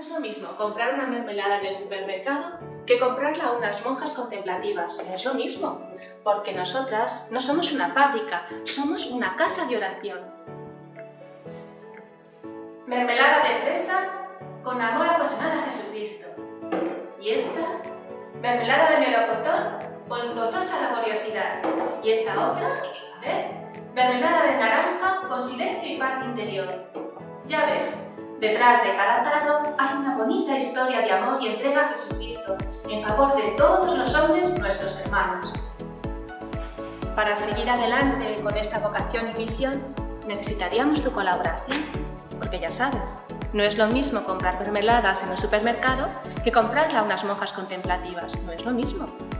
es lo mismo comprar una mermelada en el supermercado que comprarla a unas monjas contemplativas. No es lo mismo, porque nosotras no somos una fábrica, somos una casa de oración. Mermelada de fresa con amor apasionado a Jesucristo. Y esta, mermelada de melocotón con gozosa laboriosidad. Y esta otra, a ver, mermelada de naranja con silencio y paz interior. Ya ves, detrás de cada tarro hay una bonita historia de amor y entrega a Jesucristo en favor de todos los hombres, nuestros hermanos. Para seguir adelante con esta vocación y misión, necesitaríamos tu colaboración, porque ya sabes, no es lo mismo comprar mermeladas en el supermercado que comprarla a unas monjas contemplativas, no es lo mismo.